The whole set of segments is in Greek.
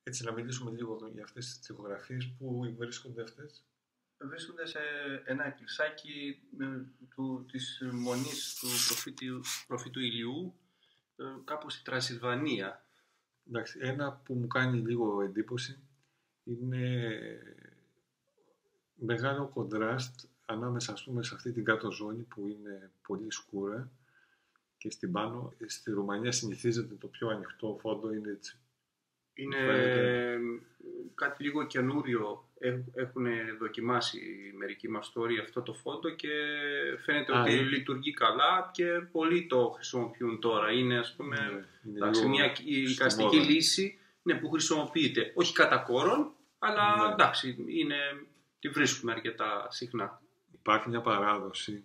Έτσι, να μιλήσουμε λίγο για αυτές τις τοιχογραφίες. Πού βρίσκονται αυτές? Βρίσκονται σε ένα εκκλησάκι της Μονής του προφήτου Ηλιού, κάπου στη Τρανσιλβανία. Εντάξει, ένα που μου κάνει λίγο εντύπωση είναι μεγάλο κοντράστ ανάμεσα, ας πούμε, σε αυτή την κάτω ζώνη που είναι πολύ σκούρα και στην πάνω. Στη Ρουμανία συνηθίζεται το πιο ανοιχτό φόντο, είναι έτσι. Είναι κάτι λίγο καινούριο. Έχουν δοκιμάσει μερικοί μαστόροι αυτό το φόντο και φαίνεται ότι λειτουργεί καλά και πολλοί το χρησιμοποιούν τώρα. Είναι, ας πούμε, μια εικαστική λύση που χρησιμοποιείται. Όχι κατά κόρον, αλλά εντάξει, τη βρίσκουμε αρκετά συχνά. Υπάρχει μια παράδοση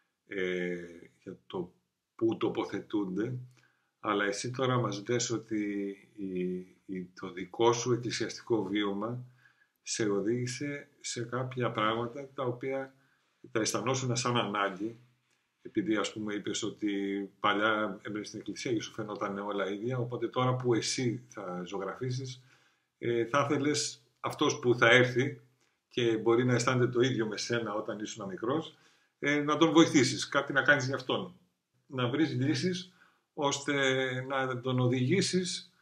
για το πού τοποθετούνται, αλλά εσύ τώρα μας λες ότι το δικό σου εκκλησιαστικό βίωμα σε οδήγησε σε κάποια πράγματα τα οποία τα αισθανόσουν σαν ανάγκη, επειδή, ας πούμε, είπες ότι παλιά έμπαινες στην εκκλησία και σου φαινόταν όλα ίδια, οπότε τώρα που εσύ θα ζωγραφίσεις, θα ήθελες αυτός που θα έρθει και μπορεί να αισθάνεται το ίδιο με σένα όταν ήσουν μικρός, να τον βοηθήσεις, κάτι να κάνεις για αυτόν. Να βρεις λύσεις ώστε να τον οδηγήσεις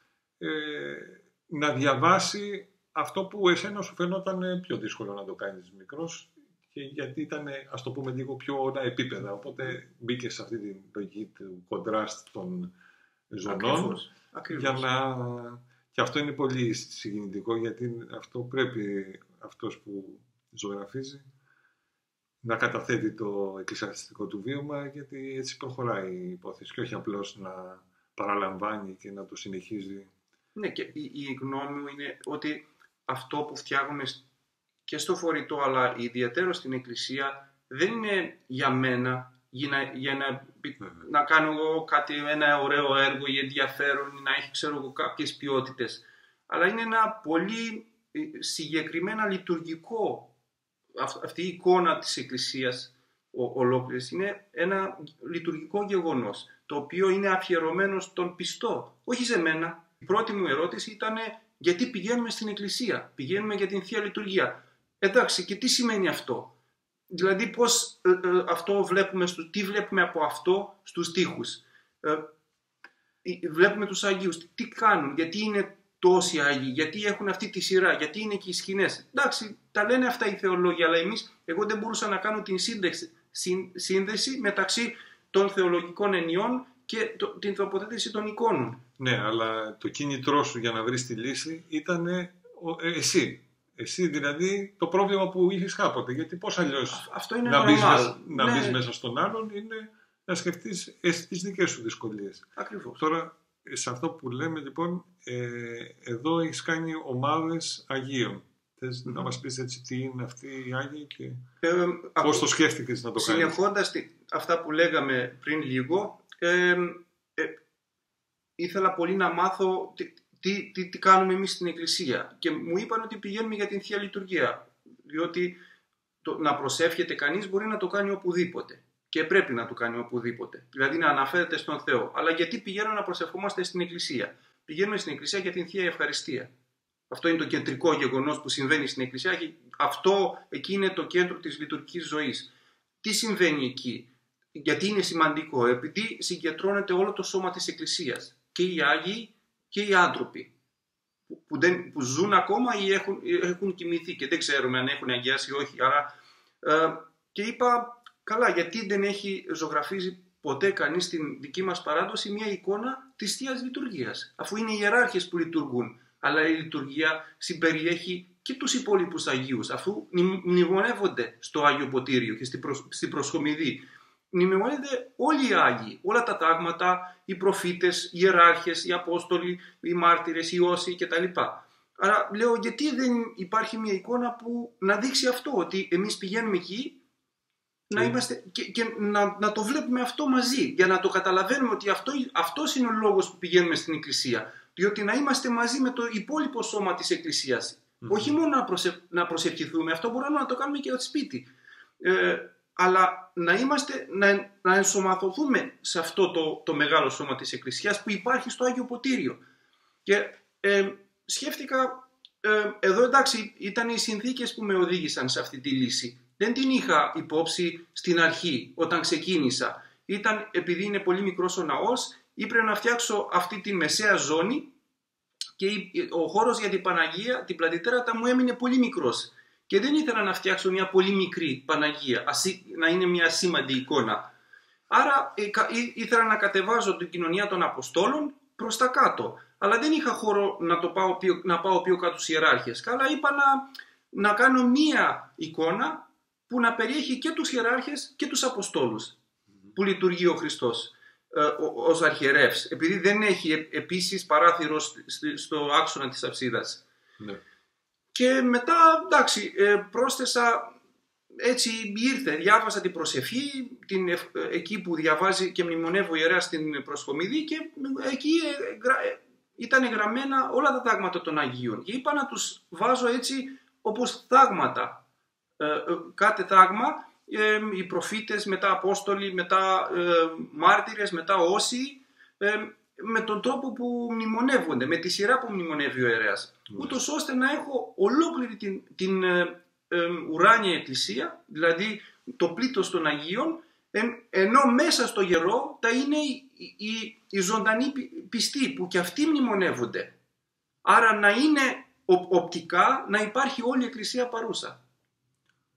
να διαβάσει αυτό που εσένα σου φαινόταν πιο δύσκολο να το κάνεις μικρός, και γιατί ήταν, ας το πούμε, λίγο πιο όλα επίπεδα. Οπότε μπήκε σε αυτή την λογική του κοντράστ των ζωνών. Ακριβώς. Και αυτό είναι πολύ συγκινητικό, γιατί αυτό πρέπει αυτός που ζωγραφίζει να καταθέτει το εκκλησιαστικό του βίωμα, γιατί έτσι προχωράει η υπόθεση και όχι απλώς να παραλαμβάνει και να το συνεχίζει. Ναι, και η γνώμη μου είναι ότι αυτό που φτιάχνουμε και στο φορητό, αλλά ιδιαίτερα στην εκκλησία, δεν είναι για μένα, για να κάνω εγώ ένα ωραίο έργο ή ενδιαφέρον ή να έχει, ξέρω εγώ, κάποιες ποιότητες, αλλά είναι ένα πολύ συγκεκριμένα λειτουργικό. Αυτή η εικόνα της εκκλησίας ολόκληρης είναι ένα λειτουργικό γεγονός, το οποίο είναι αφιερωμένο στον πιστό, όχι σε μένα. Η πρώτη μου ερώτηση ήταν γιατί πηγαίνουμε στην εκκλησία, πηγαίνουμε για την Θεία Λειτουργία. Εντάξει, και τι σημαίνει αυτό? Δηλαδή πώς αυτό βλέπουμε, τι βλέπουμε από αυτό στους στίχους. Βλέπουμε τους Αγίους, τι κάνουν, γιατί είναι τόσοι Άγιοι, γιατί έχουν αυτή τη σειρά, γιατί είναι και οι σκηνές. Εντάξει, τα λένε αυτά οι θεολόγοι, αλλά εγώ δεν μπορούσα να κάνω την σύνδεση μεταξύ των θεολογικών ενιών και την τοποθέτηση των εικόνων. Ναι, αλλά το κίνητρό σου για να βρεις τη λύση ήταν εσύ. Εσύ δηλαδή το πρόβλημα που είχες κάποτε. Γιατί πώς αλλιώς να μπεις μέσα στον άλλον είναι να σκεφτείς τις δικές σου δυσκολίες. Ακριβώς. Τώρα, σε αυτό που λέμε, λοιπόν, εδώ έχεις κάνει ομάδες Αγίων. Θες να μας πεις έτσι τι είναι αυτοί οι Άγιοι και πώς το σκέφτηκες να το κάνεις? Συνεχώντας αυτά που λέγαμε πριν λίγο, ήθελα πολύ να μάθω τι κάνουμε εμείς στην εκκλησία, και μου είπαν ότι πηγαίνουμε για την Θεία Λειτουργία, διότι να προσεύχεται κανείς μπορεί να το κάνει οπουδήποτε και πρέπει να το κάνει οπουδήποτε, δηλαδή να αναφέρεται στον Θεό. Αλλά γιατί πηγαίνουμε να προσευχόμαστε στην εκκλησία? Πηγαίνουμε στην εκκλησία για την Θεία Ευχαριστία. Αυτό είναι το κεντρικό γεγονός που συμβαίνει στην εκκλησία και εκεί είναι το κέντρο της λειτουργικής ζωής. Τι συμβαίνει εκεί? Γιατί είναι σημαντικό? Επειδή συγκεντρώνεται όλο το σώμα της εκκλησίας, και οι Άγιοι και οι άνθρωποι που ζουν ακόμα ή έχουν κοιμηθεί και δεν ξέρουμε αν έχουν αγιάσει ή όχι. Άρα, και είπα, καλά, γιατί δεν έχει ζωγραφίζει ποτέ κανείς στην δική μας παράδοση μια εικόνα της Θείας Λειτουργίας, αφού είναι οι ιεράρχες που λειτουργούν, αλλά η λειτουργία συμπεριέχει και τους υπόλοιπους Αγίους, αφού μνημονεύονται στο Άγιο Ποτήριο και στην Προσχομιδή. Μνημονεύονται όλοι οι Άγιοι, όλα τα τάγματα, οι προφήτες, οι ιεράρχες, οι Απόστολοι, οι μάρτυρες, οι όσοι κτλ. Άρα λέω, γιατί δεν υπάρχει μια εικόνα που να δείξει αυτό, ότι εμείς πηγαίνουμε εκεί να είμαστε και να το βλέπουμε αυτό μαζί, για να το καταλαβαίνουμε ότι αυτός είναι ο λόγος που πηγαίνουμε στην εκκλησία, διότι να είμαστε μαζί με το υπόλοιπο σώμα της εκκλησίας. Όχι μόνο να προσευχηθούμε, αυτό μπορούμε να το κάνουμε και στο σπίτι, αλλά να ενσωματωθούμε σε αυτό το μεγάλο σώμα της εκκλησίας που υπάρχει στο Άγιο Ποτήριο. Και σκέφτηκα, εδώ εντάξει ήταν οι συνθήκες που με οδήγησαν σε αυτή τη λύση. Δεν την είχα υπόψη στην αρχή όταν ξεκίνησα. Ήταν επειδή είναι πολύ μικρός ο ναός, έπρεπε να φτιάξω αυτή τη μεσαία ζώνη και ο χώρος για την Παναγία, την πλατιτέρατα μου έμεινε πολύ μικρός. Και δεν ήθελα να φτιάξω μια πολύ μικρή Παναγία, να είναι μια ασήμαντη εικόνα. Άρα ήθελα να κατεβάζω την κοινωνία των Αποστόλων προς τα κάτω. Αλλά δεν είχα χώρο να πάω πιο κάτω στους ιεράρχες. Καλά είπα να κάνω μία εικόνα που να περιέχει και τους ιεράρχες και τους Αποστόλους που λειτουργεί ο Χριστός ως αρχιερεύς. Επειδή δεν έχει επίσης παράθυρο στο άξονα της αψίδας. Ναι. Και μετά εντάξει πρόσθεσα... Έτσι ήρθε, διάβασα την προσευχή, εκεί που διαβάζει και μνημονεύει ο ιερέας στην προσχομιδή και εκεί ήταν γραμμένα όλα τα τάγματα των Αγίων. Και είπα να τους βάζω έτσι όπως τάγματα. Κάθε τάγμα, οι προφήτες, μετά Απόστολοι, μετά μάρτυρες, μετά όσοι, με τον τρόπο που μνημονεύονται, με τη σειρά που μνημονεύει ο ιερέας. Ούτως ώστε να έχω ολόκληρη την ουράνια εκκλησία, δηλαδή το πλήθος των Αγίων, ενώ μέσα στο γερό τα είναι οι ζωντανοί πιστοί που και αυτοί μνημονεύονται. Άρα να είναι οπτικά να υπάρχει όλη η εκκλησία παρούσα.